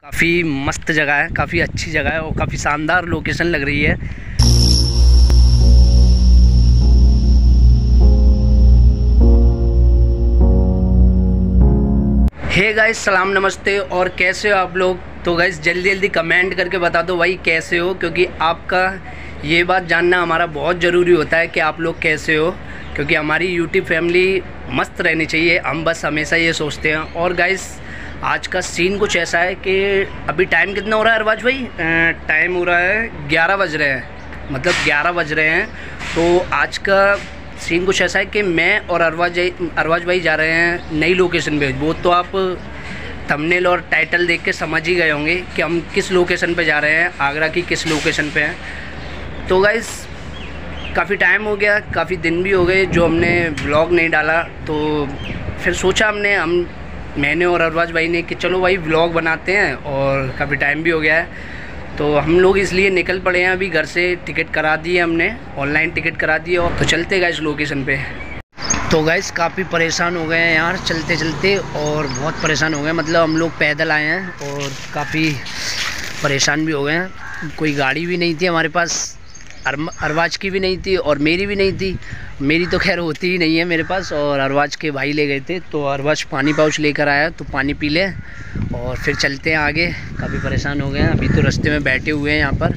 काफ़ी मस्त जगह है, काफ़ी अच्छी जगह है और काफ़ी शानदार लोकेशन लग रही है। हे गाइस, सलाम नमस्ते। और कैसे हो आप लोग? तो गाइस जल्दी जल्दी कमेंट करके बता दो भाई कैसे हो, क्योंकि आपका ये बात जानना हमारा बहुत ज़रूरी होता है कि आप लोग कैसे हो, क्योंकि हमारी यूट्यूब फैमिली मस्त रहनी चाहिए। हम बस हमेशा ये सोचते हैं। और गाइस आज का सीन कुछ ऐसा है कि अभी टाइम कितना हो रहा है अरबाज भाई? टाइम हो रहा है 11 बज रहे हैं, मतलब 11 बज रहे हैं। तो आज का सीन कुछ ऐसा है कि मैं और अरबाज भाई जा रहे हैं नई लोकेशन पे। वो तो आप थंबनेल और टाइटल देख के समझ ही गए होंगे कि हम किस लोकेशन पे जा रहे हैं, आगरा की किस लोकेशन पे हैं। तो गाइस काफ़ी टाइम हो गया, काफ़ी दिन भी हो गए जो हमने व्लॉग नहीं डाला। तो फिर सोचा मैंने और अरबाज भाई ने कि चलो भाई व्लॉग बनाते हैं, और काफ़ी टाइम भी हो गया है। तो हम लोग इसलिए निकल पड़े हैं। अभी घर से टिकट करा दी है हमने, ऑनलाइन टिकट करा दी है। और तो चलते गए इस लोकेशन पे। तो गाइस काफ़ी परेशान हो गए हैं यार चलते चलते, और बहुत परेशान हो गए। मतलब हम लोग पैदल आए हैं और काफ़ी परेशान भी हो गए हैं। कोई गाड़ी भी नहीं थी हमारे पास, अरबाज की भी नहीं थी और मेरी भी नहीं थी। मेरी तो खैर होती ही नहीं है मेरे पास, और अरबाज के भाई ले गए थे। तो अरबाज पानी पाउच लेकर आया, तो पानी पी ले और फिर चलते हैं आगे। काफ़ी परेशान हो गए हैं, अभी तो रास्ते में बैठे हुए हैं यहाँ पर।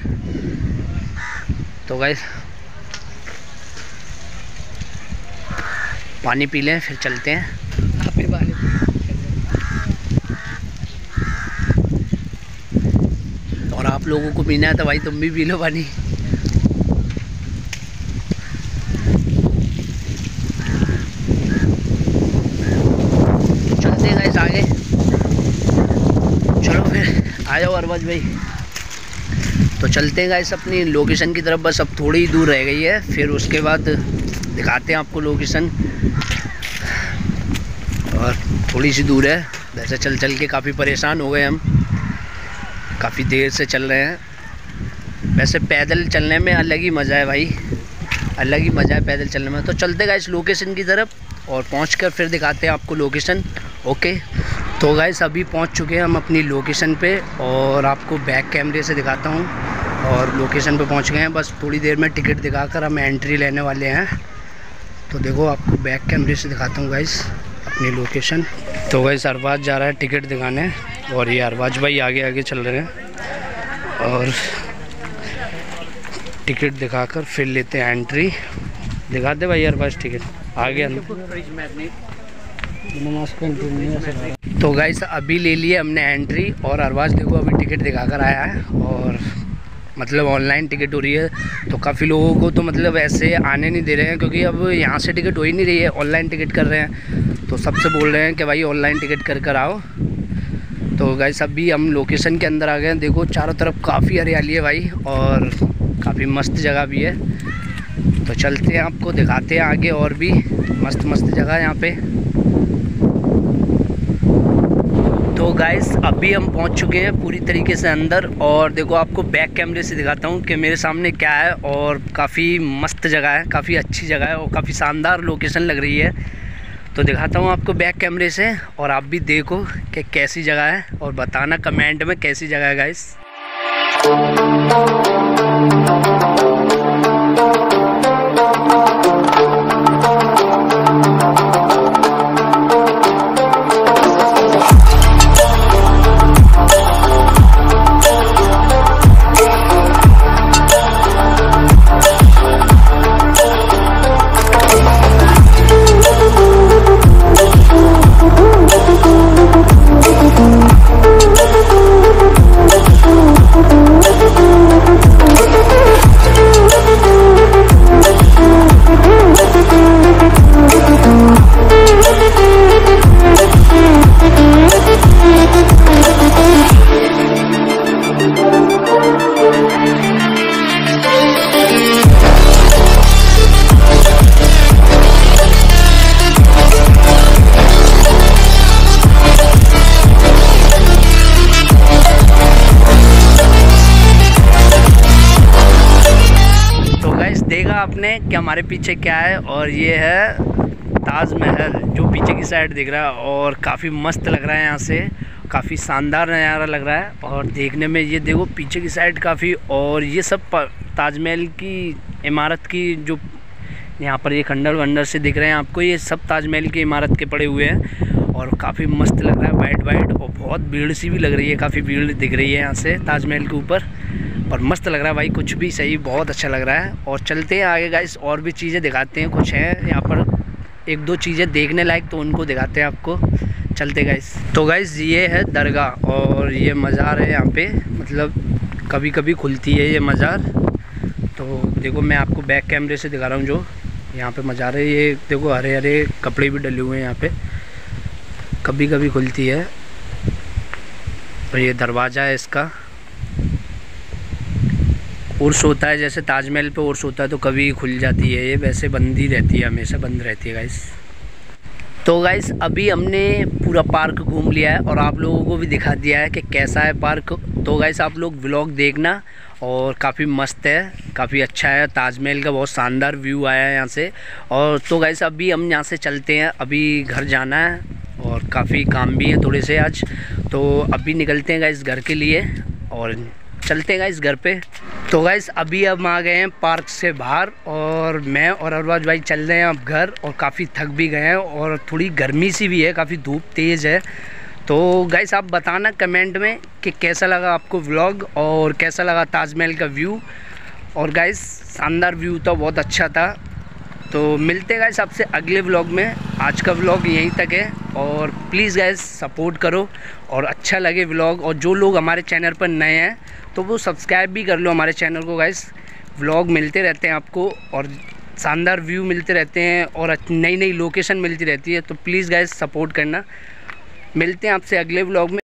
तो गाइस पानी पी लें फिर चलते हैं। और आप लोगों को पीना है तो भाई तुम भी पी लो पानी। चलते हैं गाइस आगे, चलो फिर आ जाओ अरबाज भाई। तो चलते हैं गाइस अपनी लोकेशन की तरफ। बस अब थोड़ी ही दूर रह गई है, फिर उसके बाद दिखाते हैं आपको लोकेशन। और थोड़ी सी दूर है, वैसे चल चल के काफ़ी परेशान हो गए हम, काफ़ी देर से चल रहे हैं। वैसे पैदल चलने में अलग ही मज़ा है भाई, अलग ही मज़ा है पैदल चलने में। तो चलते गाइस लोकेशन की तरफ, और पहुंचकर फिर दिखाते हैं आपको लोकेशन। ओके, तो गाइस अभी पहुंच चुके हैं हम अपनी लोकेशन पे, और आपको बैक कैमरे से दिखाता हूं। और लोकेशन पे पहुंच गए हैं, बस थोड़ी देर में टिकट दिखाकर हम एंट्री लेने वाले हैं। तो देखो आपको बैक कैमरे से दिखाता हूँ गाइस अपनी लोकेशन। तो गाइस अरबाज जा रहा है टिकट दिखाने, और ये अरबाज भाई आगे आगे चल रहे हैं। और टिकट दिखाकर फिर लेते हैं एंट्री। दिखा दे भाई अरबाज टिकट आगे। तो गाइस अभी ले लिए हमने एंट्री, और अरबाज देखो अभी टिकट दिखाकर आया है। और मतलब ऑनलाइन टिकट हो रही है, तो काफ़ी लोगों को तो मतलब ऐसे आने नहीं दे रहे हैं, क्योंकि अब यहाँ से टिकट हो ही नहीं रही है, ऑनलाइन टिकट कर रहे हैं। तो सबसे बोल रहे हैं कि भाई ऑनलाइन टिकट कर आओ। तो गाइस अभी हम लोकेशन के अंदर आ गए हैं। देखो चारों तरफ काफ़ी हरियाली है भाई, और काफ़ी मस्त जगह भी है। तो चलते हैं आपको दिखाते हैं आगे, और भी मस्त मस्त जगह यहाँ पे। तो गाइस अभी हम पहुंच चुके हैं पूरी तरीके से अंदर, और देखो आपको बैक कैमरे से दिखाता हूं कि मेरे सामने क्या है। और काफ़ी मस्त जगह है, काफ़ी अच्छी जगह है, और काफ़ी शानदार लोकेशन लग रही है। तो दिखाता हूं आपको बैक कैमरे से, और आप भी देखो कि कैसी जगह है, और बताना कमेंट में कैसी जगह है गाइस। देखा आपने कि हमारे पीछे क्या है, और ये है ताजमहल जो पीछे की साइड दिख रहा है, और काफ़ी मस्त लग रहा है यहाँ से। काफ़ी शानदार नज़ारा लग रहा है। और देखने में ये देखो पीछे की साइड काफ़ी, और ये सब ताजमहल की इमारत की जो यहाँ पर ये खंडर वंडर से दिख रहे हैं आपको, ये सब ताजमहल की इमारत के पड़े हुए हैं। और काफ़ी मस्त लग रहा है, वाइट वाइट, और बहुत भीड़ सी भी लग रही है, काफ़ी भीड़ दिख रही है यहाँ से ताजमहल के ऊपर। और मस्त लग रहा है भाई, कुछ भी सही, बहुत अच्छा लग रहा है। और चलते हैं आगे गाइस, और भी चीज़ें दिखाते हैं, कुछ हैं यहाँ पर एक दो चीज़ें देखने लायक, तो उनको दिखाते हैं आपको। चलते गाइस। तो गाइस ये है दरगाह, और ये मज़ार है यहाँ पे, मतलब कभी कभी खुलती है ये मज़ार। तो देखो मैं आपको बैक कैमरे से दिखा रहा हूँ, जो यहाँ पे मज़ार है, ये देखो हरे हरे कपड़े भी डले हुए हैं यहाँ पे, कभी कभी खुलती है। और ये दरवाज़ा है इसका, उर्स होता है जैसे ताजमहल पे उर्स होता है तो कभी खुल जाती है, ये वैसे बंद ही रहती है, हमेशा बंद रहती है गाइस। तो गाइस अभी हमने पूरा पार्क घूम लिया है और आप लोगों को भी दिखा दिया है कि कैसा है पार्क। तो गाइस आप लोग व्लॉग देखना, और काफ़ी मस्त है, काफ़ी अच्छा है, ताजमहल का बहुत शानदार व्यू आया है यहाँ से। और तो गाइस अभी हम यहाँ से चलते हैं, अभी घर जाना है और काफ़ी काम भी है थोड़े से आज, तो अभी निकलते हैं गाइस घर के लिए और चलते हैं गाइस घर पे। तो गाइस अभी हम आ गए हैं पार्क से बाहर, और मैं और अरबाज भाई चल रहे हैं अब घर, और काफ़ी थक भी गए हैं और थोड़ी गर्मी सी भी है, काफ़ी धूप तेज़ है। तो गाइस आप बताना कमेंट में कि कैसा लगा आपको व्लॉग और कैसा लगा ताजमहल का व्यू। और गाइस शानदार व्यू था, बहुत अच्छा था। तो मिलते हैं गाइस आपसे अगले व्लॉग में, आज का व्लॉग यहीं तक है। और प्लीज़ गाइस सपोर्ट करो और अच्छा लगे व्लॉग, और जो लोग हमारे चैनल पर नए हैं तो वो सब्सक्राइब भी कर लो हमारे चैनल को गाइस। व्लॉग मिलते रहते हैं आपको, और शानदार व्यू मिलते रहते हैं, और नई नई लोकेशन मिलती रहती है, तो प्लीज़ गाइस सपोर्ट करना। मिलते हैं आपसे अगले व्लॉग में।